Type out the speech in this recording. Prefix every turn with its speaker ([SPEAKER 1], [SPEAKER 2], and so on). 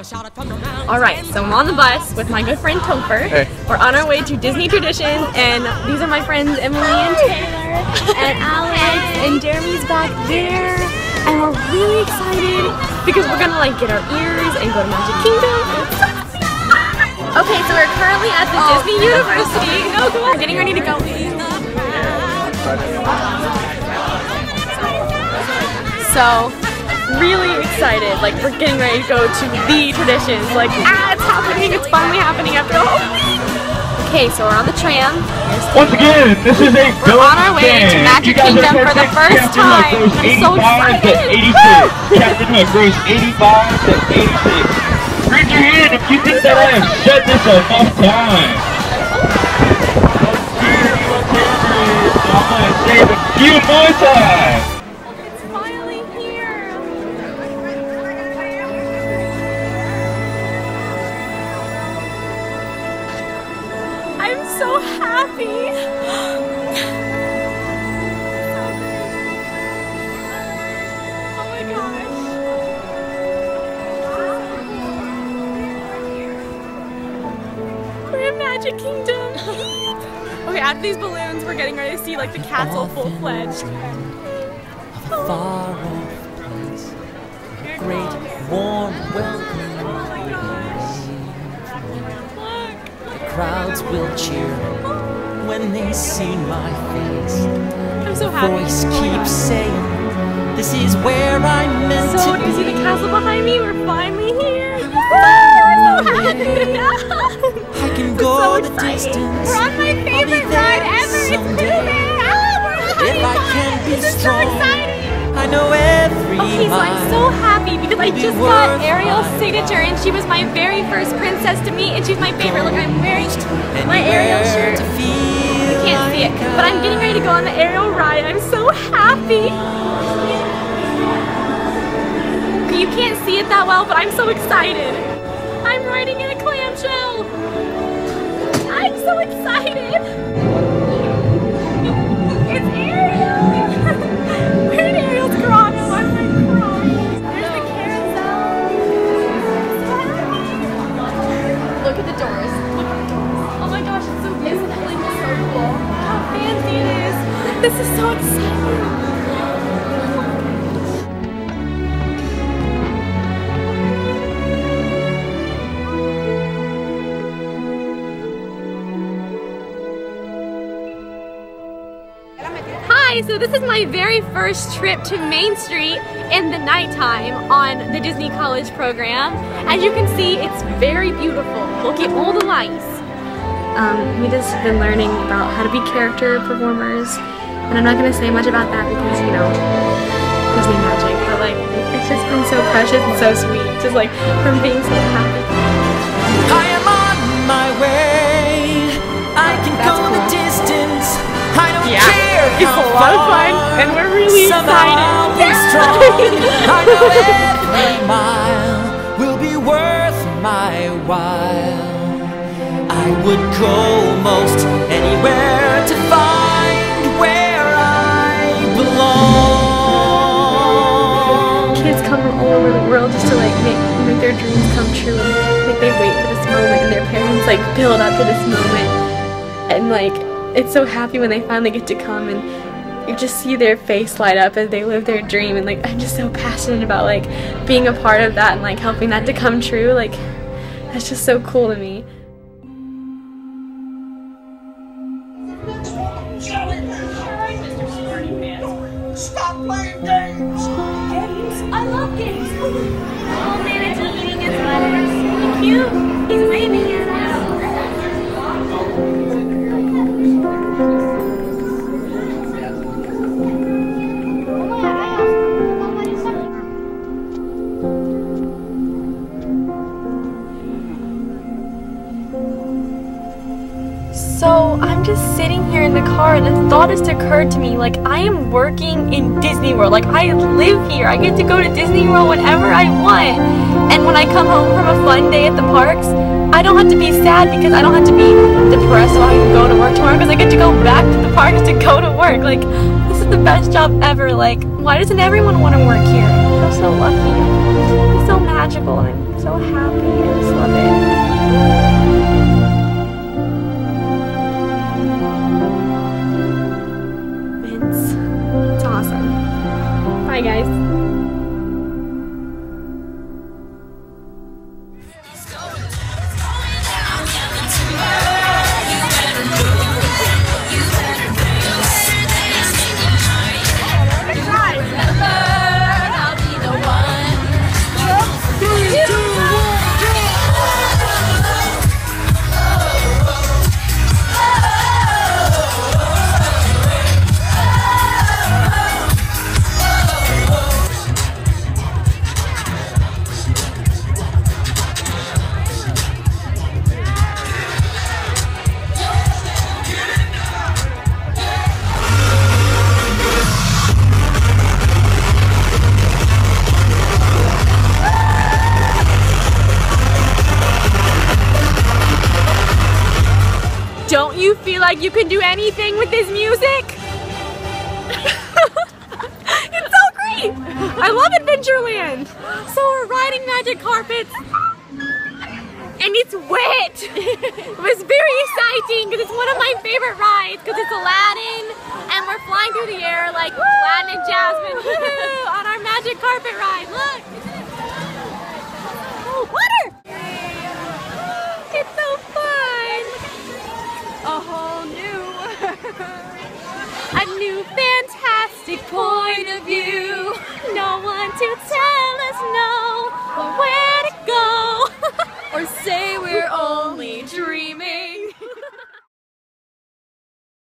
[SPEAKER 1] Alright, so I'm on the bus with my good friend Topher.
[SPEAKER 2] Hey.
[SPEAKER 1] We're on our way to Disney Traditions, and these are my friends Emily and Taylor, and Alex, and Jeremy's back there. And we're really excited because we're gonna like get our ears and go to Magic Kingdom. Okay, so we're currently at the Disney University. No, come on. We're getting ready to go. So, really excited. Like, we're getting ready to go to the Traditions. Like, it's happening. It's finally happening after all. Okay, so we're on the tram.
[SPEAKER 3] Once again, this is a
[SPEAKER 1] We're on our way to Magic Kingdom for the first time. I'm so excited.
[SPEAKER 3] Captain Hook goes 85 to 86. Raise your hand if you think that I have said this enough times. I'm going to say it a few more times.
[SPEAKER 1] It's finally here. I'm so happy. Oh my gosh. We're in Magic Kingdom. Okay, out of these balloons, we're getting ready to see like the castle full-fledged.
[SPEAKER 4] Far off place, a great warm welcome. The crowds will cheer when they see my face.
[SPEAKER 1] I'm so happy.
[SPEAKER 4] Voice keeps saying, "This is where I'm meant
[SPEAKER 1] So,
[SPEAKER 4] to
[SPEAKER 1] do you see the
[SPEAKER 4] be."
[SPEAKER 1] castle behind me? We're finally here. We're so happy.
[SPEAKER 4] I can go the distance.
[SPEAKER 1] We're on my favorite ride ever. It's moving.
[SPEAKER 4] If I can be
[SPEAKER 1] This is so
[SPEAKER 4] strong,
[SPEAKER 1] exciting.
[SPEAKER 4] I know every
[SPEAKER 1] Okay, so I'm so happy because I just got Ariel's signature, and she was my very first princess to meet, and she's my favorite. Look, I'm wearing my Ariel shirt. You can't see it, but I'm getting ready to go on the Ariel ride. I'm so happy. You can't see it that well, but I'm so excited. I'm riding in a clamshell. I'm so excited. It's Ariel. We're in Ariel's grotto. I'm like crying. There's the carousel. Look at the doors. Oh my gosh, it's so beautiful. It's so cool. How fancy it is. This is so exciting. Hi, so this is my very first trip to Main Street in the nighttime on the Disney College program. As you can see, it's very beautiful. Look at all the lights. We just been learning about how to be character performers, and I'm not gonna say much about that because, you know, Disney magic, but like, it's just been so precious and so sweet, just like from being so happy.
[SPEAKER 4] I am on my way. I can go the distance. I don't care.
[SPEAKER 1] It's a lot of fun, and we're really excited.
[SPEAKER 4] I'll be strong. I know every mile will be worth my while. I would go most anywhere to find where I belong.
[SPEAKER 1] Kids come from all over the world just to like make their dreams come true. Like they wait for this moment, and their parents like build up to this moment, and like it's so happy when they finally get to come, and you just see their face light up as they live their dream. And like I'm just so passionate about like being a part of that and like helping that to come true. Like that's just so cool to me.
[SPEAKER 5] Stop playing games! Games? I love games! Oh, Manatee eating his butter. So cute! He's waving at us.
[SPEAKER 1] So I'm just sitting here in the car, and a thought has occurred to me, like I am working in Disney World. Like I live here. I get to go to Disney World whenever I want. And when I come home from a fun day at the parks, I don't have to be sad because I don't have to be depressed so I can go to work tomorrow, because I get to go back to the parks to go to work. Like this is the best job ever. Like why doesn't everyone want to work here? I feel so lucky. It's so magical, and I'm so happy. you feel like you can do anything with this music? It's so great! I love Adventureland! So we're riding magic carpets and it's wet! It was very exciting because it's one of my favorite rides because it's Aladdin and we're flying through the air like Aladdin and Jasmine on our magic carpet ride. Look! Oh, water! It's so fun! A whole new fantastic point of view. No one to tell us no or where to go or say we're only dreaming.